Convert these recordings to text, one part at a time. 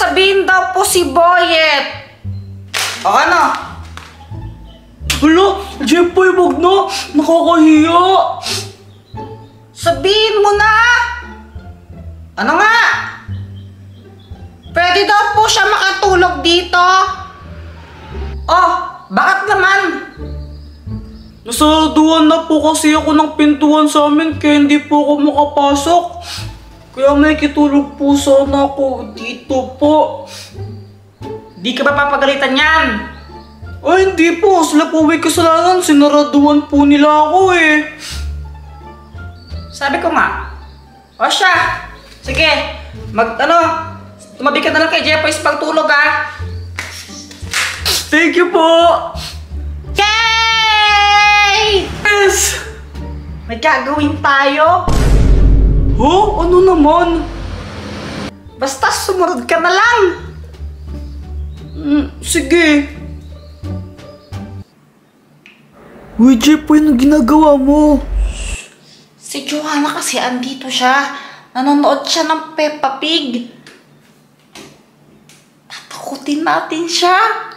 sasabihin daw po si Boyet. O ano? Hala, Jeffoy, wag na. Nakakahiya. Sabihin mo na! Ano nga? Pwede daw po siya makatulog dito? Oh, bakit naman? Nasaraduhan na po kasi ako ng pintuan sa amin kaya hindi po ako makapasok. Kaya may kitulog po sana ako dito po. Di ka ba papagalitan yan? Ay, hindi po. Sila po may kasalanan. Sinaraduhan po nila ako eh. Sabi ko nga. O siya. Sige. Tumabi ka na lang kay Jeffoy sa pagtulog ha. Thank you po. Yay! Yes! May gagawin tayo. Huh? Ano naman? Basta sumunod ka na lang. Sige. Uy, Jeffoy, anong ginagawa mo? Si Joanna kasi andito siya. Nanonood siya ng Peppa Pig. Tatakutin natin siya.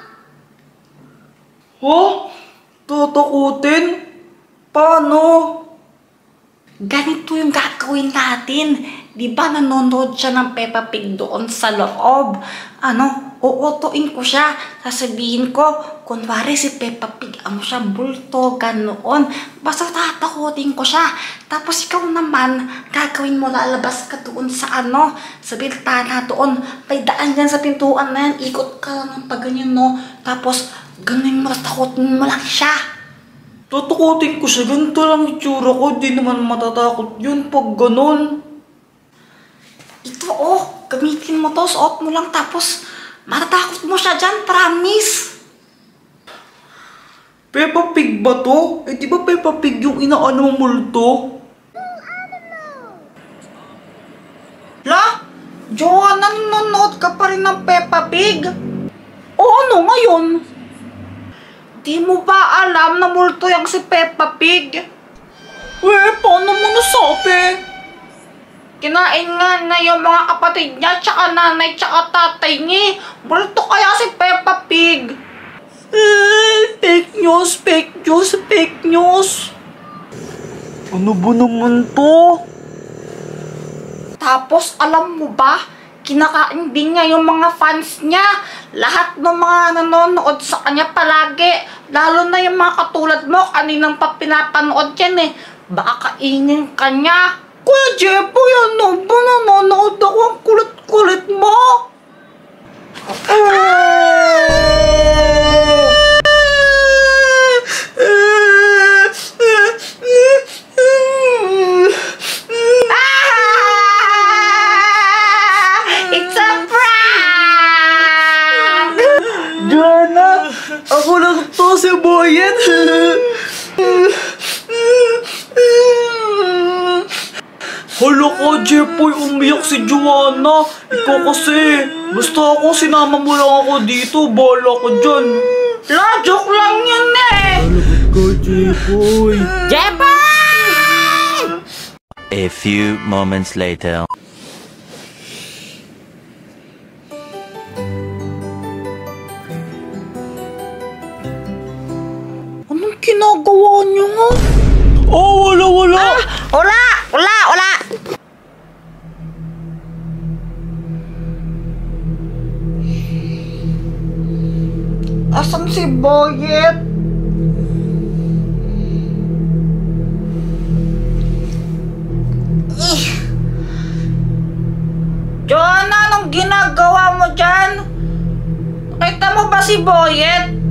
Huh? Tatakutin? Paano? Ganito yung gagawin natin. Di ba nanonood siya ng Peppa Pig doon sa loob? Uutuin ko siya. Sasabihin ko, kunwari si Peppa Pig, siyang bulto, ganoon. Basta tatakutin ko siya. Tapos ikaw naman, gagawin mo, lalabas ka doon sa sa biltana doon. May daan dyan sa pintuan na yan. Ikot ka lang ng pagganyan, no? Tapos, ganun mo, takutin mo lang siya. Tatakutin ko siya. Ganito lang itsura ko. Di naman matatakot yun pag ganun. Ito, gamitin mo to. Suot mo lang. Tapos, matatakot mo siya dyan. Promise. Peppa Pig ba to? Eh, di ba Peppa Pig yung inaano mo multo? La, Joanna, nanonood ka pa rin ng Peppa Pig? O ano ngayon? Di mo ba alam na multo yung si Peppa Pig? Paano mo nasabi? Kinain nga yung mga kapatid niya, tsaka nanay, tsaka tatay niya. Multo kaya si Peppa Pig? Fake news, fake news, fake news. Ano ba naman to? Tapos alam mo ba, kinakain din niya yung mga fans niya. Lahat ng mga nanonood sa kanya palagi. Lalo na yung mga katulad mo, kaninang pa pinapanood yan eh. Baka kainin ka niya. Kuya Jeffoy, ano ba nanonood ako? Ang kulit-kulit mo. It's a prank! Joanna, ako lang to si Boyet. Hala ka, Jeffoy, umiyak si Joanna. Ikaw kasi. Basta ako, sinama mo lang ako dito. Bahala ko dyan. La, joke lang yun eh! Alagot ka, Jeffoy. Jeffoy! A few moments later. Anong ginagawa niyo nga? Oh, wala. Wala! Asan si Boyet? Joanna, anong ginagawa mo dyan? Nakita mo ba si Boyet?